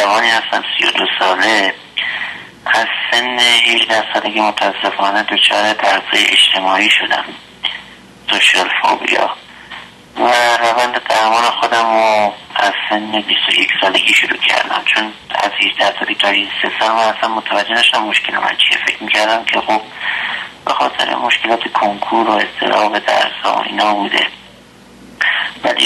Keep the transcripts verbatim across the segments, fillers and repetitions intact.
جوانی هستم سی و دو ساله، از سن هجده سالگی متاسفانه دچار درزای اجتماعی شدم، سوشال فوبیا، و روند درمان خودم رو از سن بیست و یک سالگی شروع کردم، چون از هجده سالگی تا سه سال من اصلا متوجه نشدم مشکل من چیه. فکر میکردم که خب به خاطر مشکلات کنکور و اضطراب درس و اینا بوده، ولی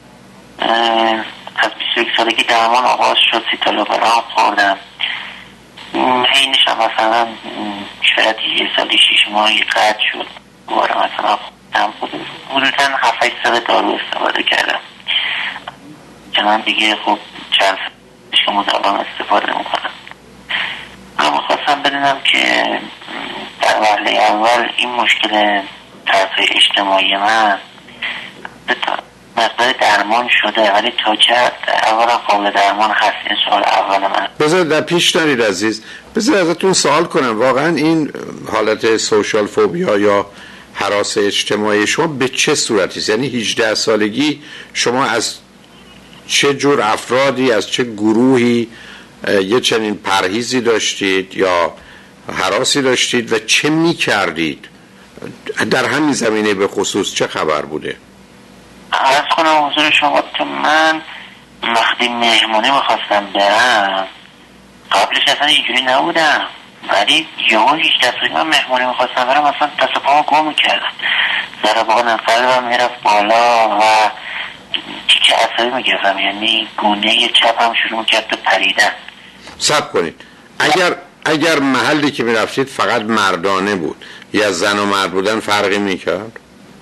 از بیست و یک سالگی درمان آغاز شد. سیتالوپرام خوردم، حینش هم مثلا شاید یه سالی شیش ماهی قطع شد، دوباره مثلا حدوداً هفت هشت سال دارو استفاده کردم که من دیگه خب چند سالش که مداوم استفاده میکنم. اما خواستم بدونم که در وهله اول این مشکل تغذیه اجتماعی من مقدار درمان شده، ولی تا چه اولا قابل درمان هست؟ این سوال اول من. بذار در پیش نرید عزیز، بذار ازتون سوال کنم، واقعا این حالت سوشال فوبیا یا هراس اجتماعی شما به چه صورتی است؟ یعنی هجده سالگی شما از چه جور افرادی، از چه گروهی یه چنین پرهیزی داشتید یا هراسی داشتید و چه می کردید؟ در همین زمینه به خصوص چه خبر بوده؟ عرض کنم حضور شما که من وقتی مهمونی میخواستم برم، قبلش اصلا اینجوری نبودم، ولی یهو هجده سالگی من مهمونی میخواستم برم اصلا دست پامو گم میکردم، ضربان قلبم میرفت بالا و چیچه عصبی میگرفتم، یعنی گونه چپم شروع میکرد به پریدن. صبر کنید، اگر اگر محلی که میرفتید فقط مردانه بود یا زن و مرد بودن فرقی میکرد؟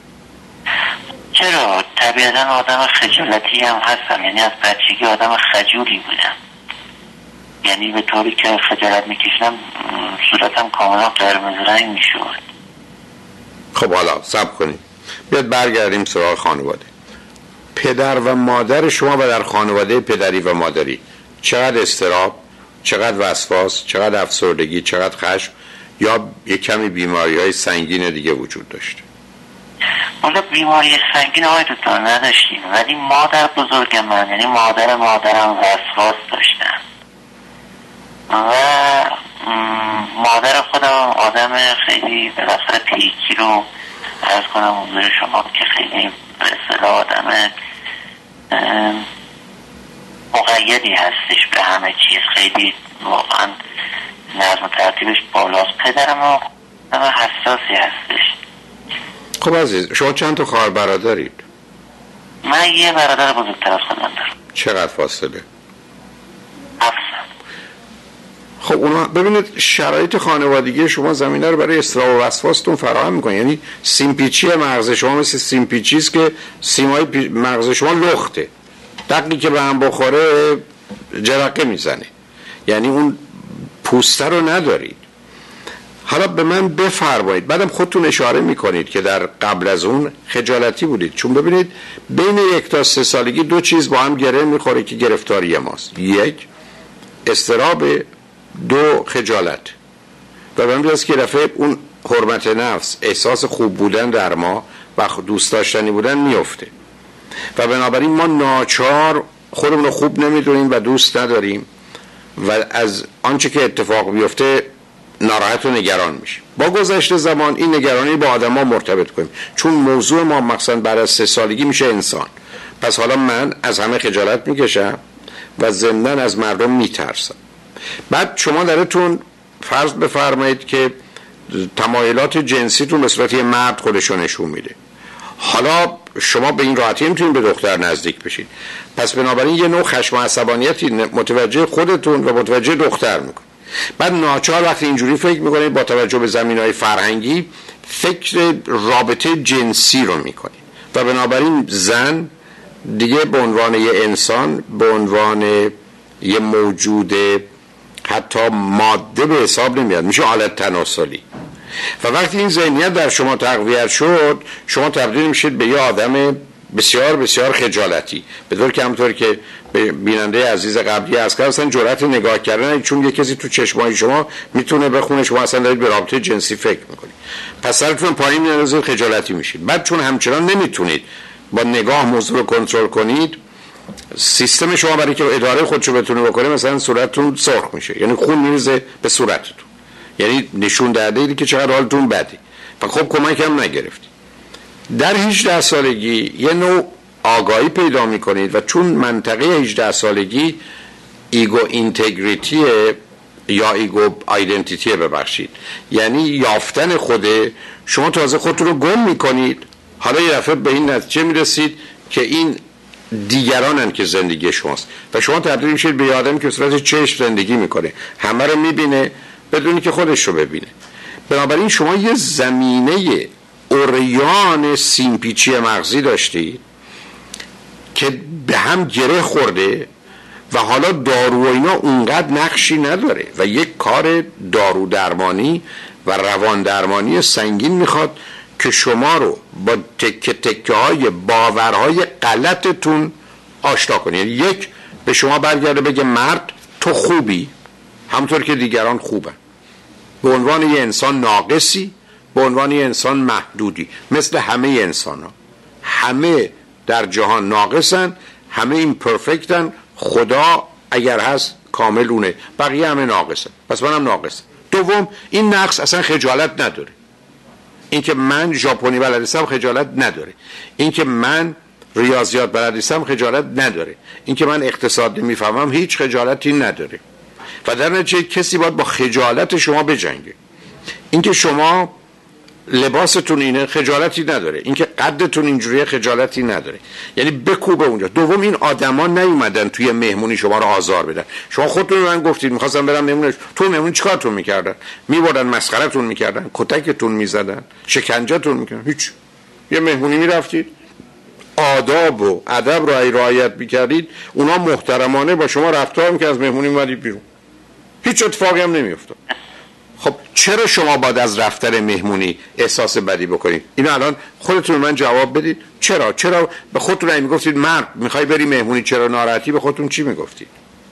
چرا؟ طبیعتا آدم خجالتی هم هستم، یعنی از بچگی آدم خجولی بودم، یعنی به طوری که خجالت میکشنم صورتم کاملا قرمز رنگ میشود. خب حالا صبر کنید، بیاد برگردیم سراغ خانواده. پدر و مادر شما و در خانواده پدری و مادری چقدر اضطراب، چقدر وسواس، چقدر افسردگی، چقدر خشم یا یک کمی بیماری های سنگین دیگه وجود داشته؟ حالا بیماری سنگین های دکتر نداشتیم، ولی مادر بزرگ من، یعنی مادر مادرم وسواس داشتن و مادر خودم آدم خیلی به اصلا پیکی رو عرض کنم حضور شما که خیلی به اصطلاح آدم مقیدی هستش به همه چیز، خیلی واقعا نظم و ترتیبش بالاست. پدرم آدم حساسی هستش. خب عزیز، شما چند تا خواهر برادرید؟ من یه برادر بزرگتر از خودم دارم. چقدر فاصله؟ هفت. خب اونا ببینید شرایط خانوادگی شما زمینه رو برای اضطراب و وسواستون فراهم میکنه، یعنی سیمپیچی مغز شما مثل سیمپیچی است که سیمای مغز شما لخته، دقیقی که به هم بخوره جرقه میزنه، یعنی اون پوسته رو ندارید. حالا به من بفرمایید، بعدم خودتون اشاره میکنید که در قبل از اون خجالتی بودید، چون ببینید بین یک تا سه سالگی دو چیز با هم گره میخوره که گرفتاری ماست، یک اضطراب، دو خجالت. و من بیاست که رفعه اون حرمت نفس، احساس خوب بودن در ما و دوست داشتنی بودن میفته و بنابراین ما ناچار خودمون رو خوب نمیدونیم و دوست نداریم و از آنچه که اتفاق بیفته ناراحت و نگران میشیم. با گذشت زمان این نگرانی با آدم ها مرتبط کنیم، چون موضوع ما مثلا بعد از سه سالگی میشه انسان. پس حالا من از همه خجالت میکشم و ضمناً از مردم میترسم. بعد شما درتون فرض بفرمایید که تمایلات جنسیتون به صورت یه مرد خودشو نشون میده، حالا شما به این راحتی نمیتونید به دختر نزدیک بشید، پس بنابراین یه نوع خشم و عصبانیتی متوجه خودتون و متوجه دختر میکنید. بعد ناچار وقتی اینجوری فکر میکنید با توجه به زمینهای فرهنگی فکر رابطه جنسی رو میکنید و بنابراین زن دیگه به عنوان یه انسان، به عنوان یه موجود حتی ماده به حساب نمیاد، میشه آلت تناسلی. و وقتی این ذهنیت در شما تقویت شد، شما تبدیل میشید به یه آدم بسیار بسیار خجالتی، به طور که همونطور که بیننده عزیز قبلی از که اصلا جرأت نگاه کردن، چون یه کسی تو چشمای شما میتونه بخونه شما اصلا دارید به رابطه جنسی فکر میکنید، پس سرتون پایین میاد، خجالتی میشید. بعد چون همچنان نمیتونید با نگاه موضوع رو کنترل کنید، سیستم شما برای که اداره خودشو بتونه بکنه مثلا صورتتون سرخ میشه، یعنی خون میریزه به صورتتون، یعنی نشون داده که چقدر حالتون بده و خب کمک هم نگرفتی. در هجده سالگی یه نوع آگاهی پیدا میکنید و چون منطقه هجده سالگی ایگو اینتگریتی یا ایگو آیدنتیتی ببخشید، یعنی یافتن خوده، شما تازه خودتون رو گم میکنید. حالا یه دفعه به این نتیجه میرسید که این دیگرانن که زندگی شماست و شما تبدیل میشید به آدمی که به صورت چشم زندگی میکنه، همه رو میبینه بدونی که خودش رو ببینه. بنابراین شما یه زمینه اوریان سیمپیچی مغزی داشتید که به هم گره خورده و حالا دارو و اینا اونقدر نقشی نداره و یک کار دارو درمانی و روان درمانی سنگین میخواد که شما رو با تکه تکه های باورهای غلطتون آشنا کنید. یک، به شما برگرده بگه مرد تو خوبی همونطور که دیگران خوبن، به عنوان یه انسان ناقصی، به عنوان یه انسان محدودی، مثل همه انسان ها. همه در جهان ناقصن، همه این پرفکتن، خدا اگر هست کاملونه، بقیه همه ناقصن، پس منم ناقصم. دوم، این نقص اصلا خجالت نداره. این که من ژاپنی بلد نیستم خجالت نداره. این که من ریاضیات بلد نیستم خجالت نداره. این که من اقتصاد نمیفهمم هیچ خجالتی نداره. و در نتیجه کسی باید با خجالت شما بجنگه. این که شما لباستون اینه خجالتی نداره، این که قدتون اینجوریه خجالتی نداره، یعنی بکوبه اونجا. دوم، این آدما نیومدن توی مهمونی شما رو آزار بدن. شما خودتون من گفتید می‌خواستم برم مهمونی، تو مهمونی چیکارتون می‌کردن؟ می‌بردن مسخره‌تون می‌کردن، کتکتون می‌زدن، شکنجه‌تون می‌کردن. هیچ. یه مهمونی می‌رفتید، آداب و ادب رو رعایت می‌کردید، اونا محترمانه با شما رفتار می‌کردن، از مهمونی اومدید بیرون. هیچ اتفاقی هم نمی‌افتاد. خب چرا شما بعد از رفتن مهمونی احساس بدی بکنید؟ اینو الان خودتون من جواب بدید. چرا؟ چرا به خودتون این میگفتید مرد میخوای بری مهمونی چرا ناراحتی؟ به خودتون چی میگفتید؟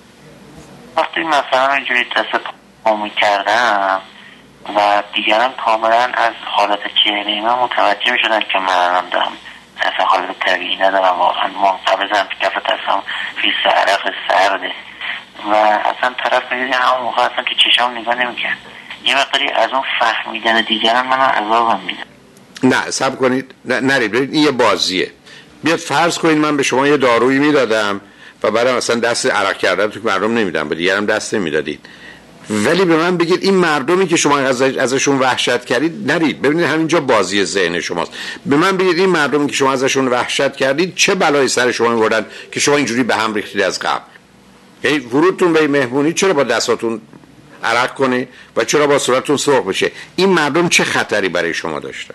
وقتی مثلا اینجوری دست پا میکردم و دیگران کاملا از حالت چهره من متوجه میشدن که من دارم اصلا حالت طبیعی ندارم، واقعا منقبضم، کف دستم فیس عرق سرده و اصلا طرف میدونی همون موقع اصلا که چشم نگاه نمیکرد. یه مقداری از اون فهمیدن دیگران من عذابم میده. نه صبر کنید، نه نرید برید، این یه بازیه. بیاد فرض کنید من به شما یه دارویی میدادم و بعدم مثلا دست عرق کردن تو مردم نمیدم، به دیگرم دست نمیدادید، ولی به من بگید این مردمی که شما از ازشون وحشت کردید، نرید ببینید همینجا بازی ذهن شماست. به من بگید این مردمی که شما ازشون وحشت کردید چه بلایی سر شما می‌آوردن که شما اینجوری به هم ریختید از قبل؟ یعنی ورودتون به مهمونی چرا با دستاتون عرق کنه و چرا با صورتتون سرخ بشه؟ این مردم چه خطری برای شما داشتن؟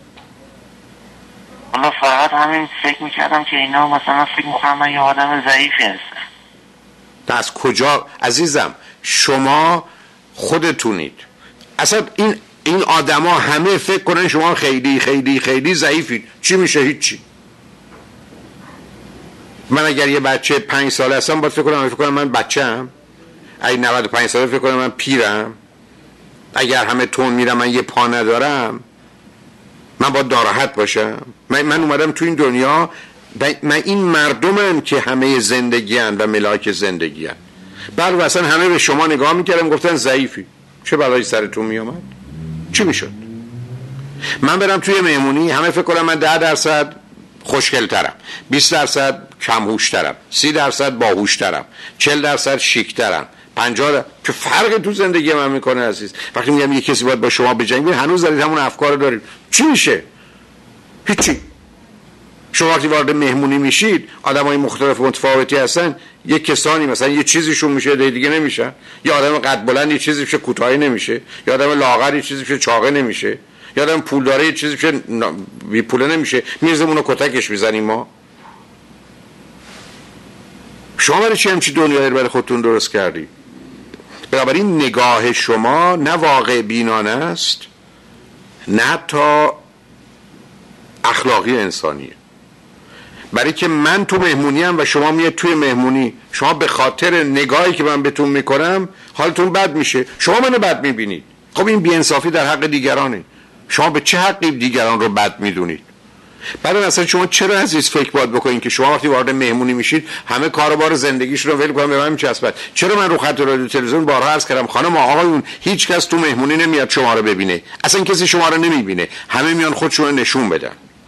من فقط همین فکر میکردم که اینا مثلا فکر میکنم من یه آدم ضعیفی هستم. از کجا عزیزم؟ شما خودتونید. اصلا این این آدما همه فکر کنن شما خیلی خیلی خیلی ضعیفید. چی میشه؟ هیچی. من اگر یه بچه پنج ساله هستم باید فکر کنم فکر کنم من بچه‌ام. اگه نود و پنج ساله فکر کنم من پیرم. اگر همه تون میرم من یه پا ندارم، من باید ناراحت باشم. من, من اومدم تو این دنیا، من این مردمم که همه زندگیان و ملاک زندگیان. بعد اصلا همه به شما نگاه میکردم گفتن ضعیفی. چه بلایی سرتون میامد؟ چی میشد؟ من برم توی مهمونی همه فکر کنم من ده درصد خوشگل‌ترم، بیست درصد کم‌هوش‌ترم، سی درصد باهوش‌ترم، چهل درصد شیک‌ترم، پنجاه درصد که فرق تو زندگی من میکنه عزیز. وقتی میگم یه کسی باید با شما بجنگه هنوز دارید همون افکار رو دارید. چی میشه؟ هیچی. شما وقتی وارد مهمونی میشید آدمای مختلف متفاوتی هستن، یه کسانی مثلا یه چیزیشون میشه دیگه نمیشن، یه آدم قد بلند یه چیزی میشه کوتاه نمیشه، یه آدم لاغر یه چیزی میشه چاقه نمیشه، یه آدم پول داره یه چیزی میشه بی پوله نمیشه، میرزیم اونو کتکش میزنیم. ما شما برای چی همچی دنیایی رو برای خودتون درست کردی؟ بنابراین نگاه شما نه واقع بینانه است، نه تا اخلاقی انسانیه. برای که من تو مهمونیم و شما میاد توی مهمونی، شما به خاطر نگاهی که من بهتون میکنم حالتون بد میشه، شما منو بد میبینید. خب این بی‌انصافی در حق دیگرانه. شما به چه حقی دیگران رو بد میدونید؟ بعد اصلا شما چرا عزیز فکر باید بکنین که شما وقتی وارد مهمونی میشید همه کاروبار زندگیشون رو ول کنن به من میچسبن؟ چرا من رو خط رادیو تلویزیون بارها عرض کردم خانم آقایون هیچ کس تو مهمونی نمیاد شما رو ببینه، اصلا کسی شما رو نمیبینه، همه میان خودشون رو نشون بدن.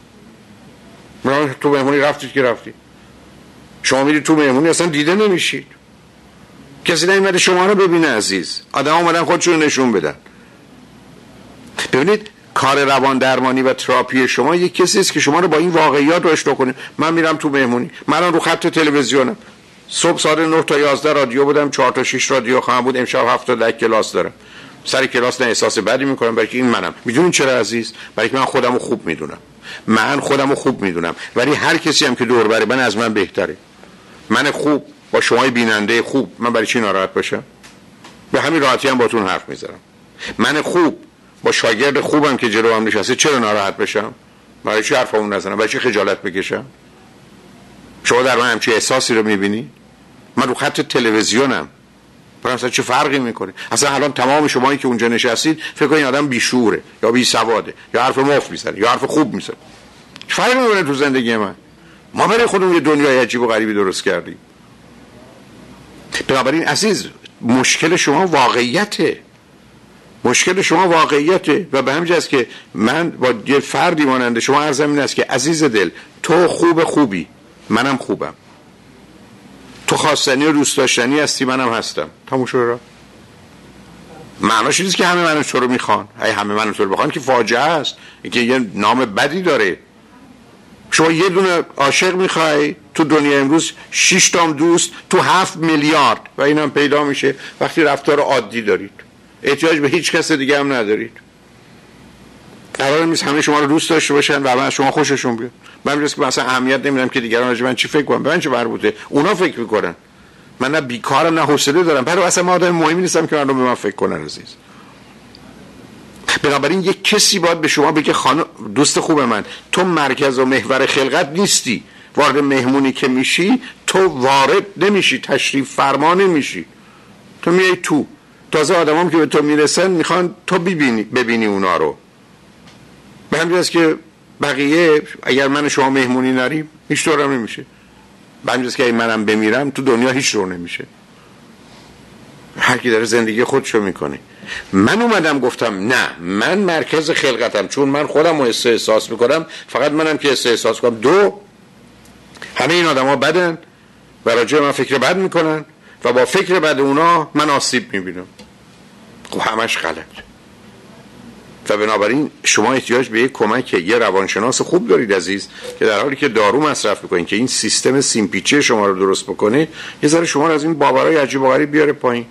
من تو مهمونی رفتید که رفتید، شما میرید تو مهمونی اصلا دیده نمیشید، کسی نمیاد شما رو ببینه عزیز، آدم اومدن خودشون رو نشون بدن. ببینید کار روان درمانی و تراپی شما یک کسی است که شما رو با این واقعیات آشنا کنه. من میرم تو مهمونی، من رو خط تلویزیونم، صبح ساعت نه تا یازده رادیو بودم، چهار تا شش رادیو خواهم بود، امشب هفت تا ده کلاس دارم. سر کلاس نه احساس بدی میکنم برای که این منم. میدونین چرا عزیز؟ برای که من خودم رو خوب میدونم. من خودم رو خوب میدونم، ولی هر کسی هم که دور بره من از من بهتره. من خوب با شما بیننده خوب، من برای چی ناراحت باشم؟ به همین راحتی هم باتون حرف میزنم. من خوب با شاگرد خوبم که جلو هم نشسته چرا ناراحت بشم؟ برای چی حرفمون نزنم؟ برای چی خجالت بکشم؟ شما در من همچین احساسی رو میبینی؟ من رو خط تلویزیونم، برای اصلا چه فرقی میکنه؟ اصلا الان تمام شمایی که اونجا نشستید فکر کنید آدم بیشوره یا بی سواده یا حرف مفت میزنه یا حرف خوب میزنه. چه فرقی میکنه تو زندگی من؟ ما برای خودمون یه دنیای عجیب و غریبی درست کردیم. بنابراین عزیز مشکل شما واقعیته، مشکل شما واقعیته و به همین جاست که من با یه فردی ماننده شما عرضم این است که عزیز دل تو خوب خوبی، منم خوبم، تو خواستنی و دوست داشتنی هستی، منم هستم، تموم شده را. معناش نیست که همه منو تو رو میخوان. ای همه منو تو رو بخوان که فاجعه است، اینکه یه نام بدی داره. شما یه دونه عاشق میخوای تو دنیا امروز، شش تام دوست تو هفت میلیارد و اینم پیدا میشه وقتی رفتار عادی دارید، احتیاج به هیچ کس دیگه هم ندارید. قرار نیست همه شما رو دوست داشته باشن و من شما خوششون بیاد. من میگم که مثلا اهمیت نمیدم که دیگران راجع به من چی فکر کنن، به من چه مربوطه؟ اونا فکر میکنن. من نه بیکارم نه حوصله دارم، برای اصلا من آدم مهمی نیستم که مردم به من فکر کنن عزیز. بنابراین یک کسی باید به شما بگه خانم دوست خوب من، تو مرکز و محور خلقت نیستی. وارد مهمونی که میشی تو وارد نمیشی، تشریف فرما نمیشی، تو میای تو. تازه آدمام که به تو میرسن میخوان تو ببینی ببینی اونا رو. به همین جاست که بقیه اگر من شما مهمونی نریم هیچ طورم نمیشه. به همین جاست که اگه منم بمیرم تو دنیا هیچ طور نمیشه. هر کی داره زندگی خودشو میکنه. من اومدم گفتم نه، من مرکز خلقتم، چون من خودم رو احساس میکنم، فقط منم که احساس کنم. دو، همه این آدم ها بدن و راجع من فکر بد میکنن و با فکر بد اونا من آسیب میبینم. خب همش غلط. و بنابراین شما احتیاج به یک کمک یه روانشناس خوب دارید عزیز، که در حالی که دارو مصرف میکنین که این سیستم سیمپیچی شما رو درست بکنه، یه ذره شما رو از این باورهای عجیب و غریب بیاره پایین.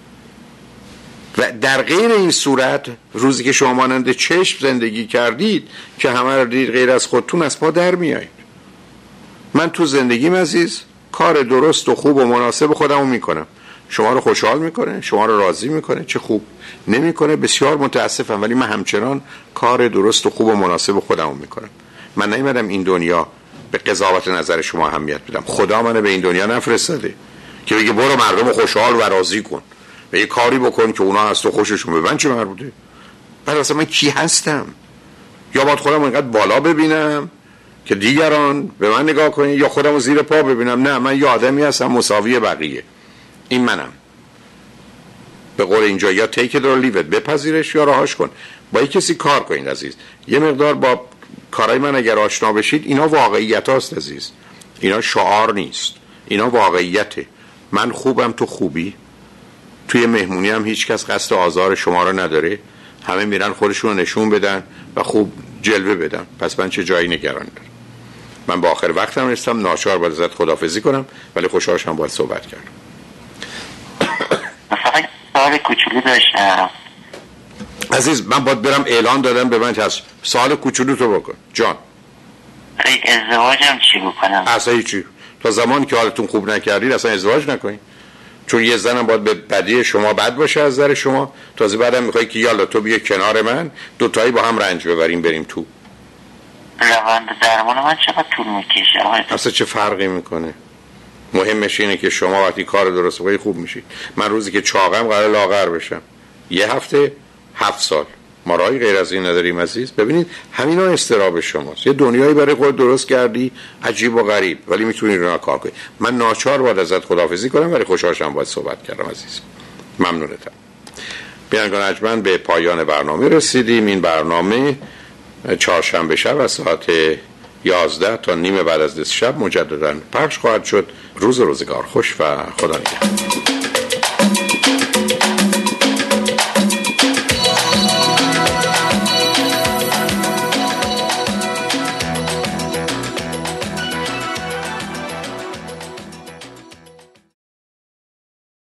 و در غیر این صورت روزی که شما مانند چشم زندگی کردید که همه رو دید غیر از خودتون، از پا در میایید. من تو زندگیم عزیز کار درست و خوب و مناسب خودمو میکنم، شما رو خوشحال میکنه، شما رو راضی میکنه، چه خوب. نمیکنه بسیار متاسفم، ولی من همچنان کار درست و خوب و مناسب خودمو میکنم. من نیومدم این دنیا به قضاوت نظر شما اهمیت بدم. خدا منو به این دنیا نفرستاده که بگه برو مردم خوشحال و راضی کن و یه کاری بکن که اونا از تو خوششون ببن. چه مربوطه؟ بعد اصلا من کی هستم؟ یا باید خودم اینقدر بالا ببینم که دیگران به من نگاه کنن، یا خودم رو زیر پا ببینم؟ نه، من یه آدمی هستم مساوی بقیه. این منم. به قول اینجا یا take it or leave it، بپذیرش یا رهاش کن. با یک کسی کار کنید عزیز. یه مقدار با کارهای من اگر آشنا بشید، اینا واقعیت هاست عزیز، اینا شعار نیست، اینا واقعیته. من خوبم تو خوبی. توی مهمونی هم هیچ کس قصد آزار شما رو نداره، همه میرن خودشون رو نشون بدن و خوب جلوه بدن. پس من چه جایی نگران دارم؟ من با آخر وقتم رسیدم، ناچار باید ازت خداحافظی کنم، ولی خوشحالشم باید صحبت کردم. فقط سوال کوچولو داشتم عزیز. من باید برم، اعلان دادم به من هست. سوال کوچولو تو بکن جان. ازدواجم چی بکنم؟ اصلا هیچی. تا زمانی که حالتون خوب نکردید اصلا ازدواج نکنید، چون یه زنم باید به بدی شما بد باشه از نظر شما. تازه بعدم میخوای که یالا تو بیا کنار من، دوتایی با هم رنج ببریم بریم تو. روند درمان من چقدر طول میکشه؟ اصلا چه فرقی میکنه؟ مهمش اینه که شما وقتی کار درست بکنید خوب میشید. من روزی که چاقم قرار لاغر بشم، یه هفته هفت سال ما راهی غیر از این نداریم عزیز. ببینید همینا استراب شماست. یه دنیایی برای خود درست کردی عجیب و غریب، ولی میتونی رو کار کنی. من ناچار باید ازت خداحافظی کنم، ولی خوشحالم باید صحبت کردم عزیز. ممنونتم. بینگان اجمن به پایان برنامه رسیدیم. این برنامه چهارشنبه شب از ساعت یازده تا نیم بعد از نصف شب مجددا پخش خواهد شد. روز روزگار خوش و خدا نگهدار.